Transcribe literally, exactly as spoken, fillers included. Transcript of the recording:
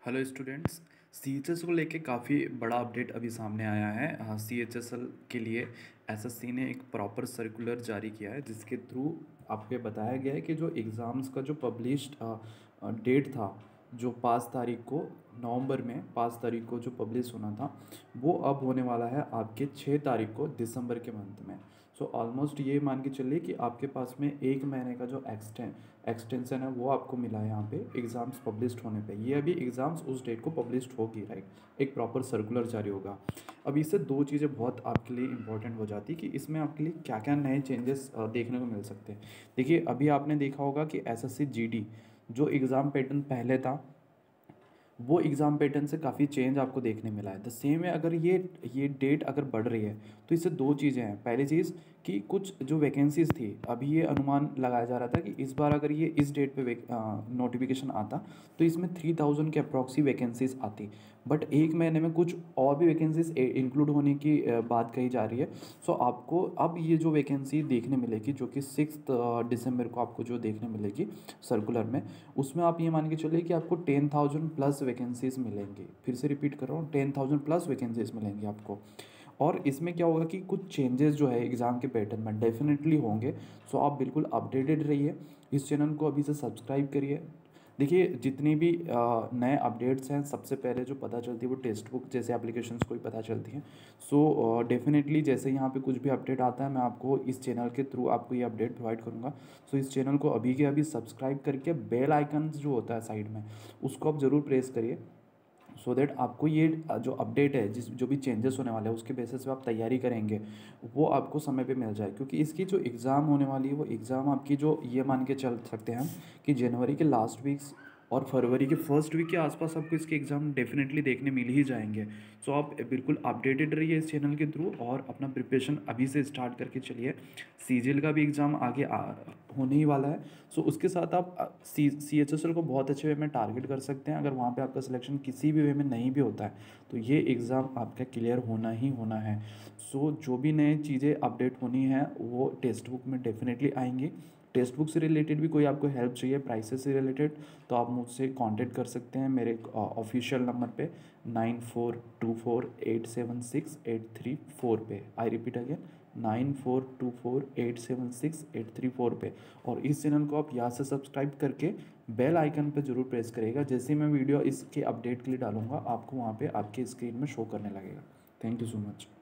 Hello students. C H S को लेके काफ़ी बड़ा अपडेट अभी सामने आया है। सी एच एस एल के लिए एस एस सी ने एक प्रॉपर सर्कुलर जारी किया है जिसके थ्रू आपको ये बताया गया है कि जो एग्ज़ाम्स का जो पब्लिश्ड डेट था, जो पाँच तारीख को नवंबर में पाँच तारीख को जो पब्लिश होना था, वो अब होने वाला है आपके छः तारीख को दिसंबर के मंथ में। सो ऑलमोस्ट ये मान के चलिए कि आपके पास में एक महीने का जो एक्सटें एक्सटेंशन है वो आपको मिला है यहाँ पे एग्ज़ाम्स पब्लिश्ड होने पे। ये अभी एग्ज़ाम्स उस डेट को पब्लिश्ड होगी, राइट, एक प्रॉपर सर्कुलर जारी होगा। अब इससे दो चीज़ें बहुत आपके लिए इंपॉर्टेंट हो जाती है कि इसमें आपके लिए क्या क्या नए चेंजेस देखने को मिल सकते हैं। देखिए, अभी आपने देखा होगा कि S S C G D जो एग्ज़ाम पैटर्न पहले था, वो एग्ज़ाम पैटर्न से काफ़ी चेंज आपको देखने मिला है। द सेम है, अगर ये ये डेट अगर बढ़ रही है तो इससे दो चीज़ें हैं। पहली चीज़ कि कुछ जो वैकेंसीज़ थी, अभी ये अनुमान लगाया जा रहा था कि इस बार अगर ये इस डेट पे नोटिफिकेशन आता तो इसमें थ्री थाउजेंड के अप्रॉक्सी वैकेंसीज़ आती, बट एक महीने में कुछ और भी वैकेंसीज़ इंक्लूड होने की अ, बात कही जा रही है। सो आपको अब ये जो वैकेंसी देखने मिलेगी जो कि सिक्स दिसंबर को आपको जो देखने मिलेगी सर्कुलर में, उसमें आप ये मान के चलिए कि आपको टेन थाउजेंड प्लस वैकेंसीज़ मिलेंगी। फिर से रिपीट कर रहा हूँ, टेन थाउजेंड प्लस वैकेंसीज़ मिलेंगी आपको। और इसमें क्या होगा कि कुछ चेंजेस जो है एग्ज़ाम के पैटर्न में डेफिनेटली होंगे। सो आप बिल्कुल अपडेटेड रहिए, इस चैनल को अभी से सब्सक्राइब करिए। देखिए, जितनी भी अ, नए अपडेट्स हैं, सबसे पहले जो पता चलती है वो टेक्स्ट बुक जैसे एप्लीकेशंस को ही पता चलती हैं। सो डेफिनेटली जैसे यहाँ पे कुछ भी अपडेट आता है, मैं आपको इस चैनल के थ्रू आपको ये अपडेट प्रोवाइड करूँगा। सो इस चैनल को अभी के अभी सब्सक्राइब करके बेल आइकन जो होता है साइड में, उसको आप ज़रूर प्रेस करिए, सो दैट आपको ये जो अपडेट है, जिस जो भी चेंजेस होने वाले हैं उसके बेसिस पे आप तैयारी करेंगे वो आपको समय पे मिल जाए। क्योंकि इसकी जो एग्ज़ाम होने वाली है वो एग्ज़ाम आपकी जो ये मान के चल सकते हैं हम कि जनवरी के लास्ट वीक्स और फरवरी के फर्स्ट वीक के आसपास आपको इसके एग्ज़ाम डेफिनेटली देखने मिल ही जाएंगे। सो आप बिल्कुल अपडेटेड रहिए इस चैनल के थ्रू और अपना प्रिपरेशन अभी से स्टार्ट करके चलिए। सी जी एल का भी एग्ज़ाम आगे आ, होने ही वाला है। सो उसके साथ आप C C H S L को बहुत अच्छे वे में टारगेट कर सकते हैं। अगर वहाँ पे आपका सिलेक्शन किसी भी वे में नहीं भी होता है तो ये एग्ज़ाम आपका क्लियर होना ही होना है। सो जो भी नई चीज़ें अपडेट होनी है वो टेक्स्ट बुक में डेफिनेटली आएंगी। टेक्स्ट बुक से रिलेटेड भी कोई आपको हेल्प चाहिए, प्राइसेस से रिलेटेड, तो आप मुझसे कांटेक्ट कर सकते हैं मेरे ऑफिशियल नंबर पे nine four two four eight seven six eight three four पे। I repeat again, nine four two four eight seven six eight three four पे। और इस चैनल को आप यहाँ से सब्सक्राइब करके बेल आइकन पे ज़रूर प्रेस करिएगा। जैसे ही मैं वीडियो इसके अपडेट के लिए डालूंगा आपको वहाँ पे आपके स्क्रीन में शो करने लगेगा। Thank you so much.